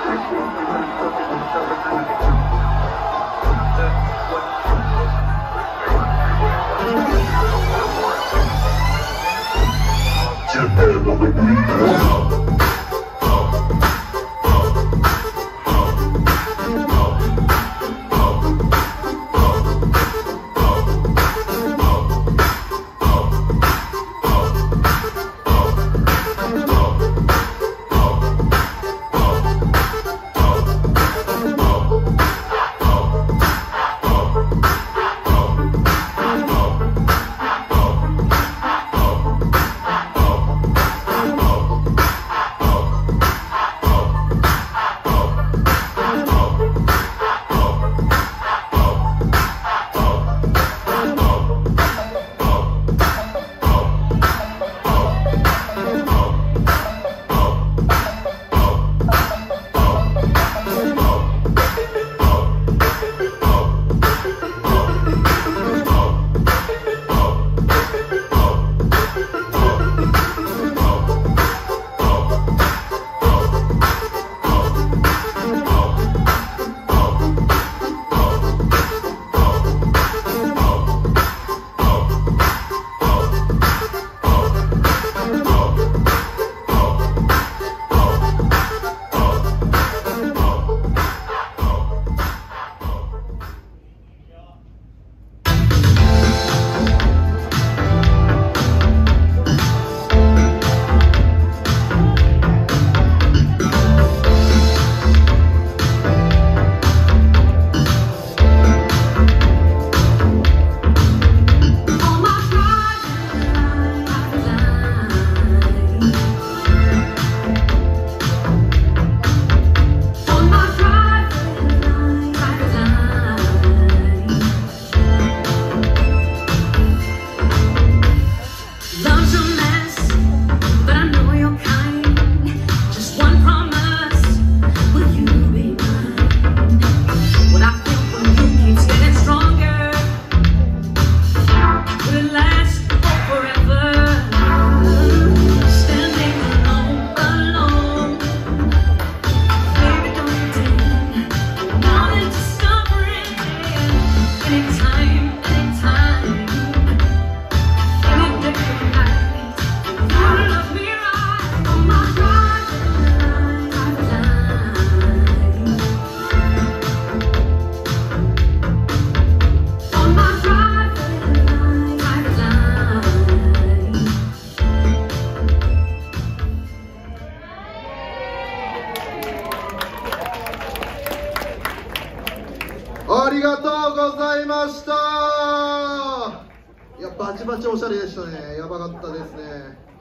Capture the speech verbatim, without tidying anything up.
ありがとうございました。いや、バチバチおしゃれでしたね。やばかったですね。